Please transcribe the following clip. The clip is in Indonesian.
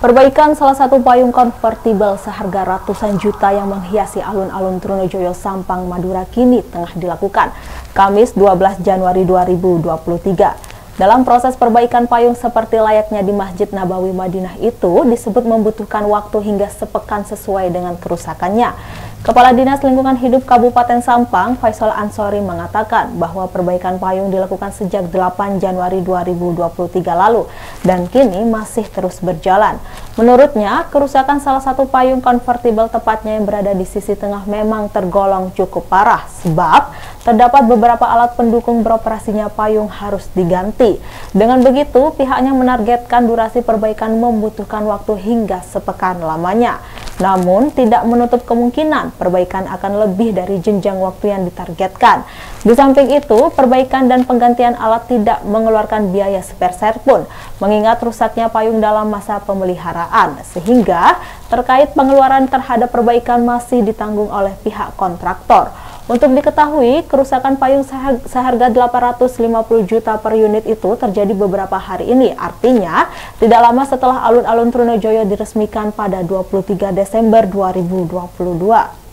Perbaikan salah satu payung konvertibel seharga ratusan juta yang menghiasi alun-alun Trunojoyo, Sampang, Madura kini tengah dilakukan. Kamis 12 Januari 2023. Dalam proses perbaikan payung seperti layaknya di Masjid Nabawi Madinah itu disebut membutuhkan waktu hingga sepekan sesuai dengan kerusakannya. Kepala Dinas Lingkungan Hidup Kabupaten Sampang, Faisal Ansori mengatakan bahwa perbaikan payung dilakukan sejak 8 Januari 2023 lalu dan kini masih terus berjalan. Menurutnya, kerusakan salah satu payung konvertibel tepatnya yang berada di sisi tengah memang tergolong cukup parah sebab terdapat beberapa alat pendukung beroperasinya payung harus diganti. Dengan begitu, pihaknya menargetkan durasi perbaikan membutuhkan waktu hingga sepekan lamanya. Namun, tidak menutup kemungkinan perbaikan akan lebih dari jenjang waktu yang ditargetkan. Di samping itu, perbaikan dan penggantian alat tidak mengeluarkan biaya sepeser pun, mengingat rusaknya payung dalam masa pemeliharaan, sehingga terkait pengeluaran terhadap perbaikan masih ditanggung oleh pihak kontraktor. Untuk diketahui, kerusakan payung seharga 850 juta per unit itu terjadi beberapa hari ini. Artinya, tidak lama setelah alun-alun Trunojoyo diresmikan pada 23 Desember 2022.